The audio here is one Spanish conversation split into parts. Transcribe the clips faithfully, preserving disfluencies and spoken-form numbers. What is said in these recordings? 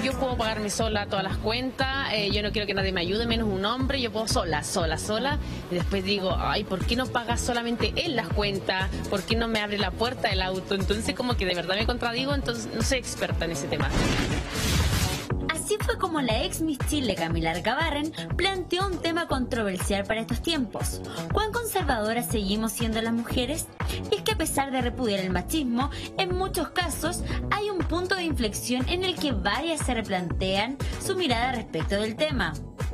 yo puedo pagarme sola todas las cuentas, eh, yo no quiero que nadie me ayude, menos un hombre, yo puedo sola, sola, sola. Y después digo, ay, ¿por qué no paga solamente él las cuentas? ¿Por qué no me abre la puerta del auto? Entonces como que de verdad me contradigo, entonces no soy experta en ese tema. Así fue como la ex Miss Chile, Camila Arcabarren, planteó un tema controversial para estos tiempos. ¿Cuán conservadoras seguimos siendo las mujeres? Y es que a pesar de repudiar el machismo, en muchos casos hay un punto de inflexión en el que varias se replantean su mirada respecto del tema.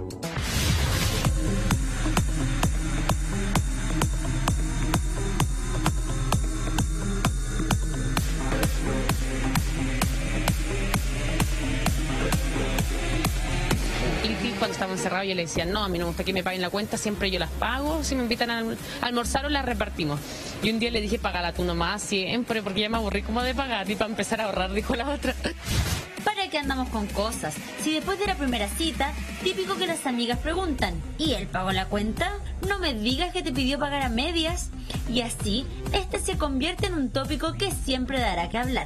Cuando estaba encerrado yo le decía, no, a mí no me gusta que me paguen la cuenta, siempre yo las pago, si me invitan a almorzar o las repartimos. Y un día le dije, págala tú nomás siempre, porque ya me aburrí como de pagar y para empezar a ahorrar, dijo la otra. ¿Para qué andamos con cosas? Si después de la primera cita, típico que las amigas preguntan, ¿y él pagó la cuenta? No me digas que te pidió pagar a medias. Y así, este se convierte en un tópico que siempre dará que hablar.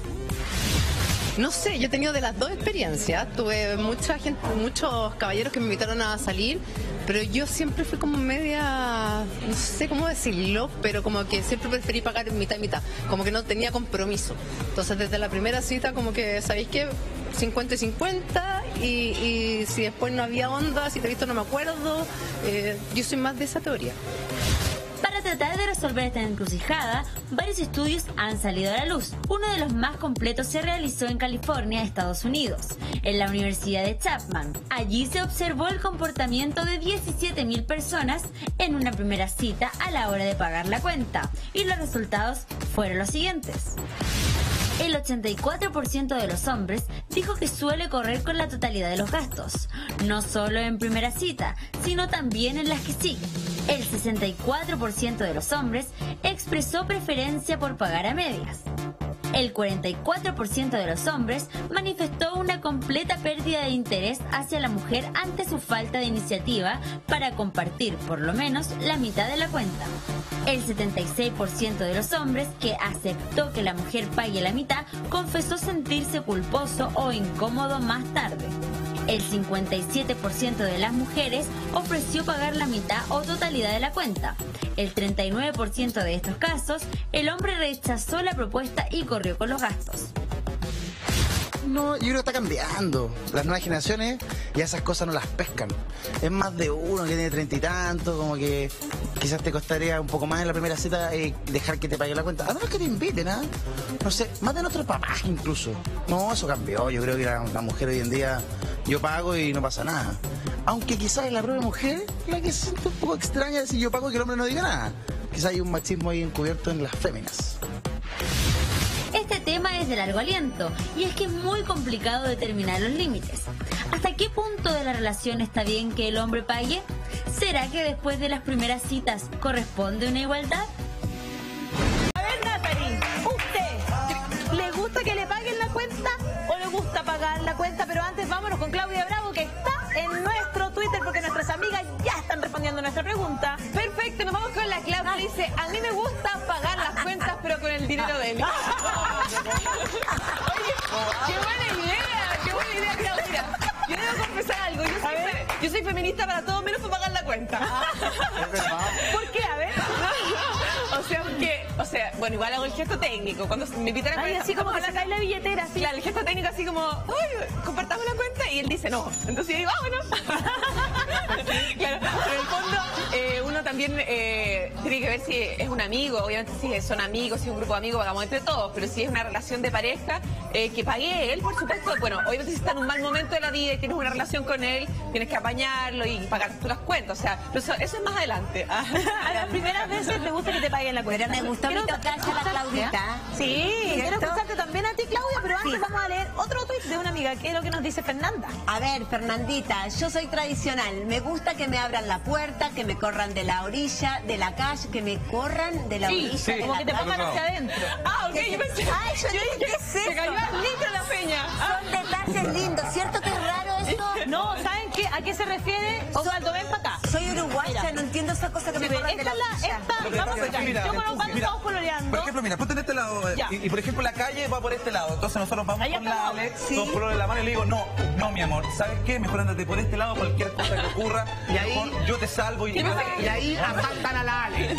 No sé, yo he tenido de las dos experiencias. Tuve mucha gente, muchos caballeros que me invitaron a salir, pero yo siempre fui como media, no sé cómo decirlo, pero como que siempre preferí pagar mitad y mitad, como que no tenía compromiso. Entonces desde la primera cita como que, ¿sabéis qué? cincuenta y cincuenta y, y si después no había onda, si te he visto no me acuerdo, eh, yo soy más de esa teoría. Para tratar de resolver esta encrucijada, varios estudios han salido a la luz. Uno de los más completos se realizó en California, Estados Unidos, en la Universidad de Chapman. Allí se observó el comportamiento de diecisiete mil personas en una primera cita a la hora de pagar la cuenta, y los resultados fueron los siguientes. El ochenta y cuatro por ciento de los hombres dijo que suele correr con la totalidad de los gastos, no solo en primera cita, sino también en las que siguen. El sesenta y cuatro por ciento de los hombres expresó preferencia por pagar a medias. El cuarenta y cuatro por ciento de los hombres manifestó una completa pérdida de interés hacia la mujer ante su falta de iniciativa para compartir por lo menos la mitad de la cuenta. El setenta y seis por ciento de los hombres que aceptó que la mujer pague la mitad confesó sentirse culposo o incómodo más tarde. El cincuenta y siete por ciento de las mujeres ofreció pagar la mitad o totalidad de la cuenta. El treinta y nueve por ciento de estos casos, el hombre rechazó la propuesta y corrió con los gastos. No, yo creo que está cambiando. Las nuevas generaciones ya esas cosas no las pescan. Es más de uno que tiene treinta y tanto, como que quizás te costaría un poco más en la primera cita eh, dejar que te pague la cuenta. A menos que te inviten, ¿ah? No sé, más de nuestros papás incluso. No, eso cambió. Yo creo que la, la mujer hoy en día, yo pago y no pasa nada. Aunque quizás es la propia mujer la que se siente un poco extraña de si yo pago y que el hombre no diga nada. Quizás hay un machismo ahí encubierto en las féminas. Este tema es de largo aliento y es que es muy complicado determinar los límites. ¿Hasta qué punto de la relación está bien que el hombre pague? ¿Será que después de las primeras citas corresponde una igualdad? A ver, Natalie, ¿usted le gusta que le paguen la cuenta o le gusta pagar la cuenta? Pero antes vámonos con Claudia Bravo, que está en nuestro Twitter porque nuestras amigas ya están respondiendo a nuestra pregunta. Perfecto, nos vamos con la Claudia. Ah. Dice, a mí me gusta pagar las cuentas pero con el dinero de él. Oye, qué buena idea, qué buena idea, Claudia. Yo debo confesar algo, yo soy, fe, yo soy feminista para todo menos para pagar la cuenta. ¿Por qué? A ver. O sea, porque, o sea, bueno, igual hago el gesto técnico. Cuando me invitan a cuenta, así como que sacáis la billetera, así. Claro, el gesto técnico así como, uy, compartamos la cuenta, y él dice no. Entonces yo digo, vámonos. Claro, pero en el fondo, eh, uno también eh, tiene que ver si es un amigo. Obviamente si son amigos, si es un grupo de amigos, pagamos entre todos. Pero si es una relación de pareja, eh, que pague él, por supuesto. Bueno, obviamente si está en un mal momento de la vida y tienes una relación con él, tienes que apañarlo y pagar tú las cuentas. O sea, eso, eso es más adelante. A las primeras veces te gusta que te paguen la cuenta. Pero me gustó mi tocarse a la Claudita. Sí, quiero escucharte también a ti, Claudia, pero antes sí. Vamos a leer otro tuit de una amiga. ¿Qué es lo que nos dice Fernanda? A ver, Fernandita, yo soy tradicional. Me gusta que me abran la puerta, que me corran de la orilla, de la calle, que me corran de la sí, orilla. Sí, de como la que te pongan hacia adentro. Ah, ok, yo pensé. Ay, yo dije, ¿qué es eso? Se cayó al litro la peña. Son detalles lindos, ¿cierto que es raro esto? No, ¿saben qué? ¿A qué se refiere? Osvaldo, ven para acá. Soy uruguaya, Mira. No entiendo esa cosa que Sí, me corran de esta la la, orilla. esta, Lo que vamos pasa es que, acá. mira, Yo con los padres mira, estamos coloreando. Por ejemplo, mira, ponte en este lado Ya. y, y, por ejemplo la calle va por este lado, entonces nosotros vamos Allá con la estamos. Alex, Sí. dos colores en la mano y le digo, no, no mi amor, ¿sabes qué? Mejor ándate por este lado, cualquier cosa que ocurra, Y ahí- mejor yo te salvo y... Y ahí asaltan a la Ale.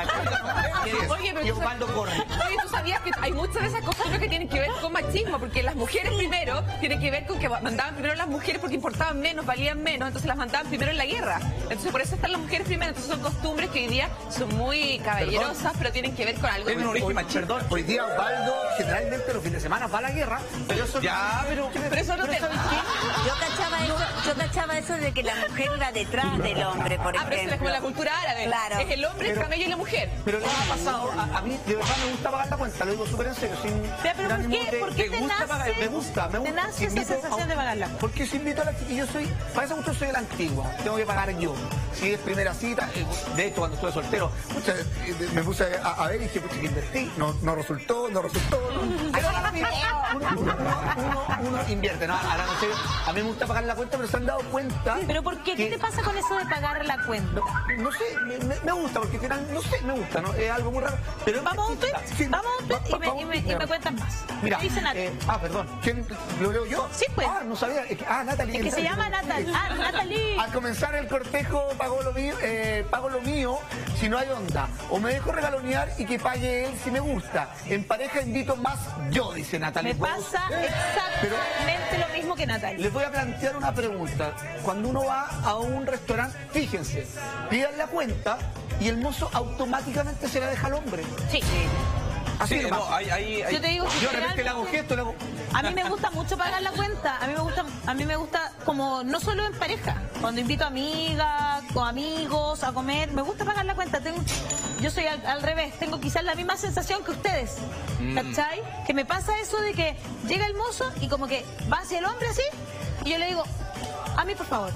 Oye, pero Y tú Osvaldo corre. Oye, tú sabías que hay muchas de esas costumbres que tienen que ver con machismo, porque las mujeres primero tienen que ver con que mandaban primero las mujeres porque importaban menos, valían menos, entonces las mandaban primero en la guerra. Entonces por eso están las mujeres primero. Entonces son costumbres que hoy día son muy caballerosas, pero tienen que ver con algo. Tienen un origen Hoy- machista. Perdón, hoy día Osvaldo generalmente los fines de semana va a la guerra, pero eso Ya, pero... Pero eso no te... Yo cachaba eso, yo cachaba eso de que la mujer iba detrás del hombre, por Ah, pero eso es ejemplo. como la cultura árabe. Claro. Es el hombre, el Pero- camello y la mujer. Pero les ha pasado, a, a mí de verdad me gusta pagar la cuenta, lo digo súper en serio, sin, Pero, sin ¿por ánimo qué, de- ¿por qué me te gusta nace, pagar, me gusta, me te gusta. nace esa Invito sensación a- de pagarla? Porque si invito a la chica, yo soy, para esa cuestión soy el antiguo, tengo que pagar yo. Si es primera cita, eh, de hecho cuando estuve soltero, pucha, eh, me puse a, a ver y dije, pucha, que invertí, no, no resultó, no resultó. No. Pero ahora mismo, uno, uno, uno, uno, uno invierte, ¿no? Ahora no sé, a mí me gusta pagar la cuenta, pero se han dado cuenta. ¿Pero por qué? ¿Qué que- te pasa con eso de pagar la cuenta? No sé, me, me- me gusta, porque al final, no sé, me gusta, ¿no? Es algo muy raro. Pero Vamos a un tweet, Sí, vamos a un tweet va- y va- me, y me, y me cuentan más. Mira, ¿Qué dice Natalie? eh, ah, perdón. ¿Quién lo leo yo? Sí, pues. Ah, no sabía. Es que- ah, Natalie. Es que se llama Natalie. Ah, Natalie. Al comenzar el cortejo pago lo mío, eh, pago lo mío si no hay onda. O me dejo regalonear y que pague él si me gusta. En pareja invito más yo, dice Natalie. Me pasa exactamente lo mismo que Natalia. Les voy a plantear una pregunta. Cuando uno va a un restaurante, fíjense, pidan la cuenta y el mozo automáticamente se la deja al hombre. Sí. Así Sí, nomás. no, hay, hay, hay- Yo te digo que Yo de repente le hago generalmente- gesto, le hago... A mí me gusta mucho pagar la cuenta. A mí me gusta, a mí me gusta como no solo en pareja. Cuando invito a amigas o amigos a comer, me gusta pagar la cuenta. Tengo, yo soy al, al revés. Tengo quizás la misma sensación que ustedes. ¿Cachai? Que me pasa eso de que llega el mozo y como que va hacia el hombre así y yo le digo, a mí por favor.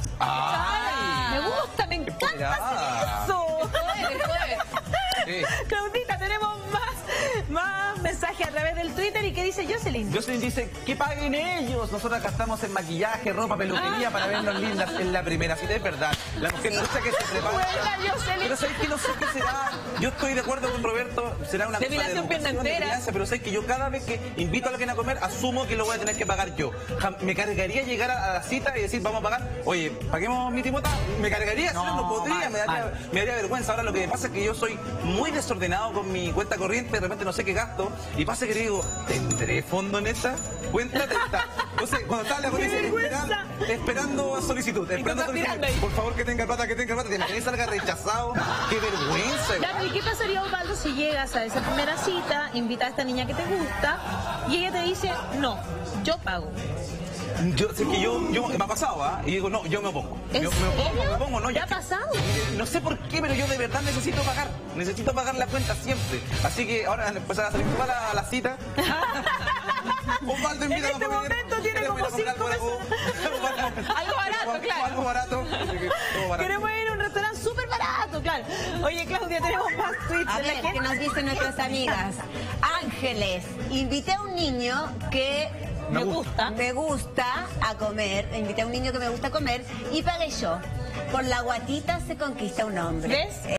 Ay. Me gusta, me encanta empoderada. hacer eso. Joder, joder. Sí. Claudita, tenemos más, más mensajes a través del Twitter. ¿Y qué dice Jocelyn? Jocelyn dice, que paguen ellos. Nosotros gastamos en maquillaje, ropa, peluquería para vernos lindas en la primera cita. Es verdad. La mujer no sé qué se prepara. Buena, Jocelyn. Pero sabes que no sé qué será. Yo estoy de acuerdo con Roberto. Será una cosa de Depilación pierna educación, de entera. crianza, pero sabes que yo cada vez que invito a alguien a comer, asumo que lo voy a tener que pagar yo. Ja- Me cargaría llegar a, a la cita y decir, vamos a pagar. Oye, paguemos mi timota. Me cargaría, no, no podría, mal, me daría, mal. me daría vergüenza. Ahora lo que me pasa es que yo soy muy desordenado con mi cuenta corriente, de repente no sé qué gasto, y pasa que digo, ¿tendré fondo en esta cuenta? Tenta. Entonces, cuando estaba en la policía esperando, esperando solicitud, esperando estás solicitud, mirando ahí. por favor que tenga plata, que tenga plata, te imaginas salga rechazado, qué vergüenza. Claro, ¿y qué pasaría, Osvaldo, si llegas a esa primera cita, invitas a esta niña que te gusta y ella te dice, no, yo pago? Yo sé que yo, yo me ha pasado, ¿ah? Y digo, no, yo me opongo. ¿En Yo me opongo, serio? me opongo, no. ¿Te yo ha es que- pasado? No sé por qué, pero yo de verdad necesito pagar. Necesito pagar la cuenta siempre. Así que ahora al empezar a salir toda la, la cita. Osvaldo, invítame En este a comer. momento tiene Queremos como ir a comprar cinco algo- Algo barato, claro. Algo barato. Todo barato. Queremos ir a un restaurante súper barato, claro. Oye, Claudia, tenemos más tweets A de la ver, gente. ¿qué nos dicen nuestras amigas? Ángeles, invité a un niño que Me gusta. me gusta a comer, invité a un niño que me gusta comer y pagué yo. Por la guatita se conquista un hombre. ¿Ves?